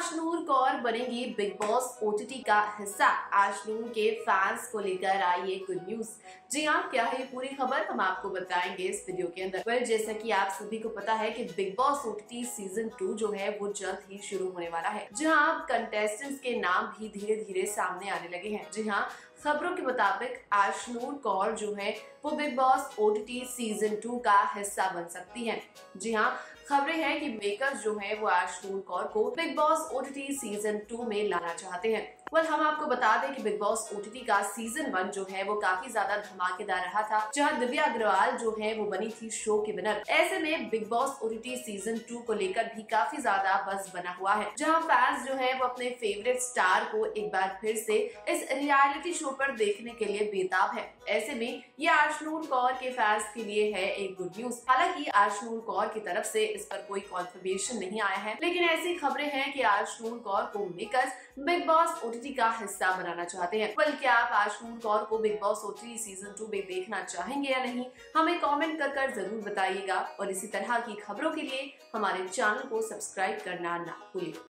आशनूर कौर बनेंगी big Boss OTT का हिस्सा। आशनूर के फैंस को लेकर आई है गुड न्यूज। जी हाँ, क्या है पूरी खबर हम आपको बताएंगे इस वीडियो के अंदर। वेल, जैसा कि आप सभी को पता है कि बिग बॉस ओटीटी सीजन 2 जो है वो जल्द ही शुरू होने वाला है, जहां कंटेस्टेंट्स के नाम भी धीरे धीरे सामने आने लगे हैं। जी हाँ, खबरों के मुताबिक आशनूर कौर जो है वो बिग बॉस ओटीटी सीजन 2 का हिस्सा बन सकती हैं। जी हाँ, खबरें हैं कि मेकर्स जो है वो आशनूर कौर को बिग बॉस ओटीटी सीजन 2 में लाना चाहते हैं। हम आपको बता दें कि बिग बॉस ओटीटी का सीजन 1 जो है वो काफी ज्यादा धमाकेदार रहा था, जहां दिव्या अग्रवाल जो है वो बनी थी शो की विनर। ऐसे में बिग बॉस ओटीटी सीजन 2 को लेकर भी काफी ज्यादा बज़ बना हुआ है, जहां फैंस जो है वो अपने फेवरेट स्टार को एक बार फिर से इस रियलिटी शो पर देखने के लिए बेताब है। ऐसे में ये आशनूर कौर के फैंस के लिए है एक गुड न्यूज। हालांकि आशनूर कौर की तरफ से इस पर कोई कॉन्फर्मेशन नहीं आया है, लेकिन ऐसी खबरें हैं कि आशनूर कौर को मेकर्स बिग बॉस ओटीटी का हिस्सा बनाना चाहते हैं। बल्कि आप आशनूर कौर को बिग बॉस ओटीटी सीजन 2 में देखना चाहेंगे या नहीं, हमें कमेंट कर जरूर बताइएगा। और इसी तरह की खबरों के लिए हमारे चैनल को सब्सक्राइब करना ना भूलिए।